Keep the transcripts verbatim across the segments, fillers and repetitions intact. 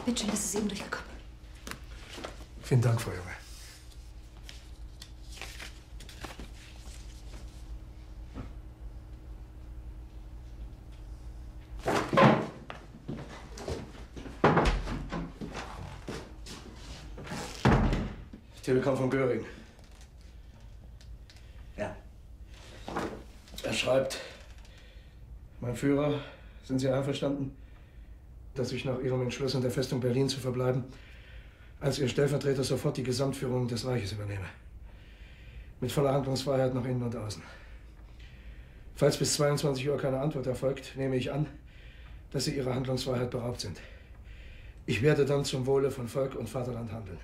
Bin schön, dass es eben durchgekommen. Vielen Dank, Frau Junge. Telegramm von Göring. Ja. Er schreibt, mein Führer, sind Sie einverstanden, dass ich nach Ihrem Entschluss in der Festung Berlin zu verbleiben, als Ihr Stellvertreter sofort die Gesamtführung des Reiches übernehme. Mit voller Handlungsfreiheit nach innen und außen. Falls bis zweiundzwanzig Uhr keine Antwort erfolgt, nehme ich an, dass Sie Ihrer Handlungsfreiheit beraubt sind. Ich werde dann zum Wohle von Volk und Vaterland handeln.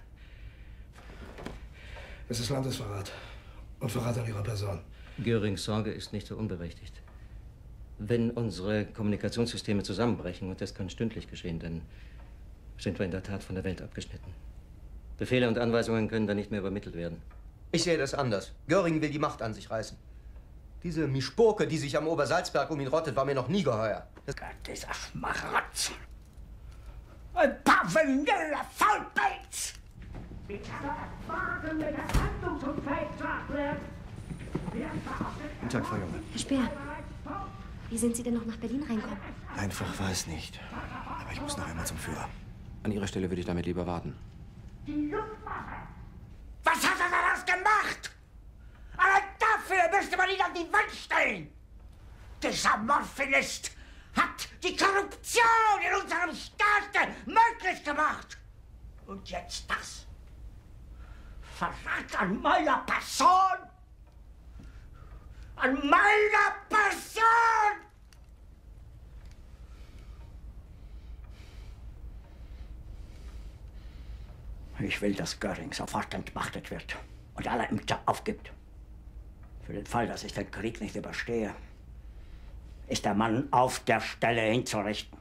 Es ist Landesverrat und Verrat an Ihrer Person. Görings Sorge ist nicht so unberechtigt. Wenn unsere Kommunikationssysteme zusammenbrechen, und das kann stündlich geschehen, dann sind wir in der Tat von der Welt abgeschnitten. Befehle und Anweisungen können dann nicht mehr übermittelt werden. Ich sehe das anders. Göring will die Macht an sich reißen. Diese Mischpoke, die sich am Obersalzberg um ihn rottet, war mir noch nie geheuer. Das Gott, dieser Schmarotzer. Ein parvenieller Faulpelz! Wie kann er erwarten, mit der Handlungsunfähig zu werden? Guten Tag, Frau Junge. Herr Speer, wie sind Sie denn noch nach Berlin reinkommen? Einfach war es nicht. Aber ich muss noch einmal zum Führer. An Ihrer Stelle würde ich damit lieber warten. Die Luftwaffe! Was hat er daraus gemacht? Allein dafür müsste man ihn an die Wand stellen! Dieser Morphinist hat die Korruption in unserem Staat möglich gemacht! Und jetzt das? Verrat an meiner Person! An meiner Person! Ich will, dass Göring sofort entmachtet wird und alle Ämter aufgibt. Für den Fall, dass ich den Krieg nicht überstehe, ist der Mann auf der Stelle hinzurichten.